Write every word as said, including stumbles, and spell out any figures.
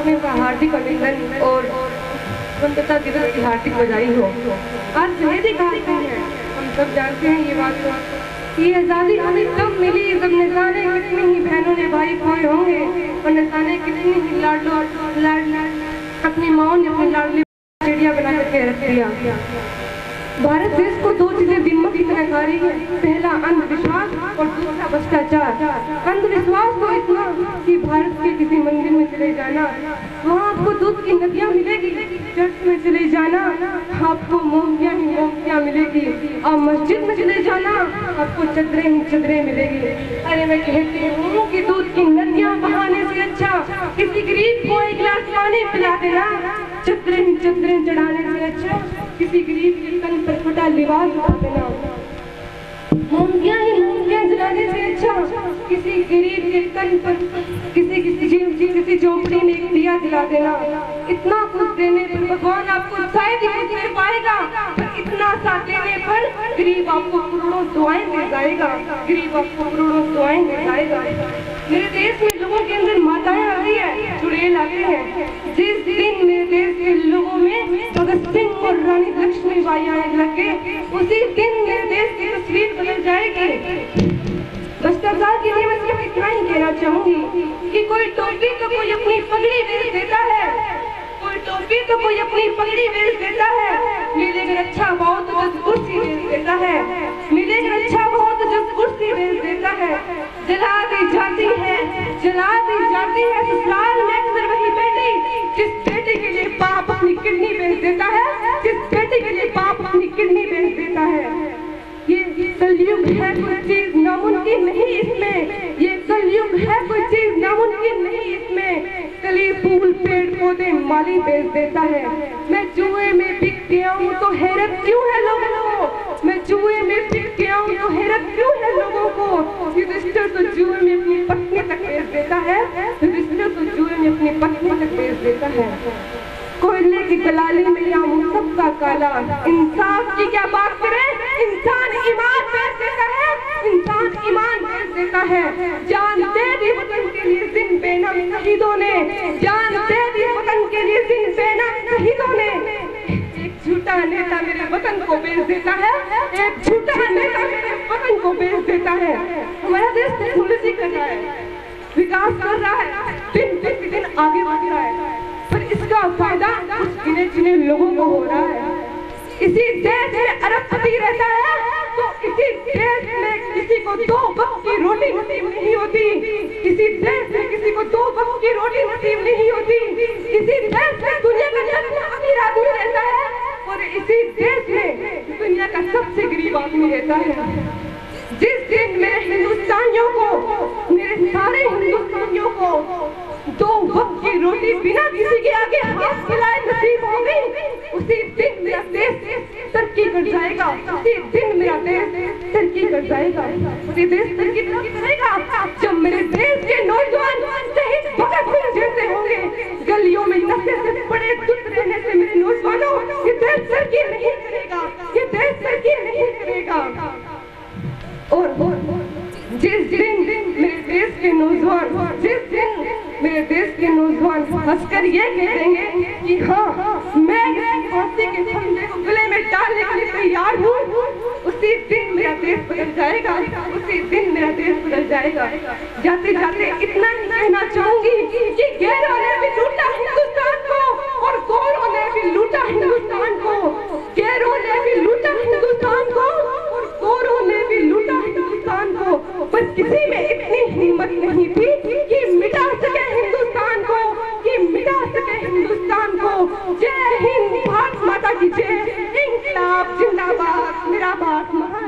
जन्माष्टमी का हार्दिक अभिनंदन और स्वतंत्रता दिवस की हार्दिक बधाई हो। आज शहीदी घाट है, हम सब जानते हैं ये बात। ये आज़ादी हमें तब मिली जब न जाने कितनी ही बहनों ने भाई खोए होंगे और न जाने कितनी ही लाडलो लाड अपनी माओ ने अपनी लाडली चिड़िया बना करके रख दिया। भारत देश को दो चीजें दिमाग की तरह खा रही है, पहला अंधविश्वास और दूसरा भ्रष्टाचार। अंधविश्वास तो इतना कि भारत के किसी मंदिर में चले जाना, वहाँ आपको दूध की नदियाँ मिलेगी, चर्च में चले जाना आपको मोमबत्तियाँ ही मोमबत्तियाँ मिलेगी, और मस्जिद में चले जाना आपको चदरें ही चदरें मिलेगी। अरे मैं कहती हूँ कि दूध की नदियाँ बहाने से अच्छा किसी गरीब को एक गिलास पानी पिला देना, चदरें ही चदरें चढ़ाने से अच्छा किसी गरीब के तन पर फटा लिबास उठा देना, मोमबत्तियाँ ही मोमबत्तियाँ जलाने से अच्छा किसी गरीब के तन पर किसी किसी किसी झोपड़ी में एक दिया जला देना। इतना कुछ देने पर भगवान आपको शायद ही कुछ दे पाएगा, पर इतना सा देने पर गरीब आपको करोड़ों दुआएं दे जाएगा, गरीब आपको करोड़ों दुआएं दे जाएगा। मेरे देश में लोगों के अंदर माताएं आ रही है, चुड़ैल आते हैं। जिस दिन मेरे देश के लोगों में भगत सिंह और रानी लक्ष्मीबाई आने लगे, उसी दिन मेरे देश की तस्वीर बदल जाएगी। भ्रष्टाचार के लिए मैं सिर्फ इतना ही कहना चाहूंगी कि कोई टोपी तो कोई अपनी पगड़ी बेच देता है, कोई टोपी तो कोई अपनी पगड़ी बेच देता है, मिलेगा अच्छा भाव तो दस कुर्सी बेच देता है, मिलेगा अच्छा भाव तो दस कुर्सी बेच देता है। जला दी जाती है, जला दी जाती है ससुराल में अक्सर वही बेटी जिस बेटी के लिए बाप अपनी किडनी बेच देता है, जिस बेटी के लिए बाप अपनी किडनी बेच देता है। ये कलयुग है, कोई चीज नामुमकिन नहीं इसमें, ये कलयुग है, कोई चीज नामुमकिन नहीं इसमें। कली फूल पेड़ पौधे माली बेच देता है। मैं जुए में बिक गया हूँ तो हैरत क्यों है लोगों को, मैं जुए में बिक गया हूँ तो हैरत क्यों है लोगों को। युधिष्ठिर तो जुए में अपनी पत्नी तक बेच देता है, युधिष्ठिर तो जुए में अपनी पत्नी तक बेच देता है। कोयले की दलाली में या सबका काला, इंसाफ की क्या बात करें, इंसान ईमान बेच देता है, इंसान ईमान बेच देता है। जान दे दी वतन के लिए जिन बेनम शहीदों ने, जान दे दी वतन के लिए जिन बेनम शहीदों ने। एक झूठा नेता मेरे वतन को बेच देता है, एक झूठा नेता मेरे वतन को बेच देता है। हमारा देश टेक्नोलॉजी कर रहा है, विकास कर रहा है, दिन प्रतिदिन आगे बढ़ रहा है, पर इसका फायदा कुछ गिने चुने लोगों को हो रहा है। इसी देश में अरबपति रहता है तो इसी देश में किसी को दो वक्त की रोटी नसीब नहीं होती, इसी देश में किसी को दो वक्त की रोटी नसीब नहीं होती, इसी देश में दुनिया का सबसे अमीर आदमी रहता है और इसी देश में दुनिया का सबसे गरीब आदमी रहता है। जिस दिन मेरे हिंदुस्तानियों को, मेरे सारे हिंदुस्तानियों को दो वक्त की रोटी बिना किसी के आगे हाथ फैलाए नसीब होगी, उसी दिन मेरा देश तरक्की कर जाएगा, उसी दिन मेरा देश तरक्की कर जाएगा, उसी देश तरक्की करेगा जब मेरे देश के नौजवान शहीद भगत सिंह जैसे होंगे। गलियों में नशे से पड़े दुख रहने से मेरे नौजवानों, ये देश तरक्की नहीं करेगा, ये देश तरक्की नहीं करेगा। और जिस दिन मेरे देश के नौजवान, जिस दिन मेरे देश के नौजवान हंसकर ये कहेंगे कि हाँ मैं फांसी के फंदे को गले में डालने के लिए तैयार हूँ, उसी दिन मेरा देश बदल जाएगा, उसी दिन मेरा देश बदल जाएगा। जाते जाते इतना ही कहना चाहूंगी कि गैरों ने भी लूटा हिंदुस्तान को और गोरों ने भी लूटा हिंदुस्तान को, गैरों ने भी लूटा हिंदुस्तान को और गोरों ने भी लूटा हिंदुस्तान को, पर किसी में इतनी हिम्मत नहीं थी कि मिटा सके हिंदुस्तान को, कि मिटा सके हिंदुस्तान को। जय हिंद, भारत माता की जय, इंकलाब जिंदाबाद, मेरा भारत महान।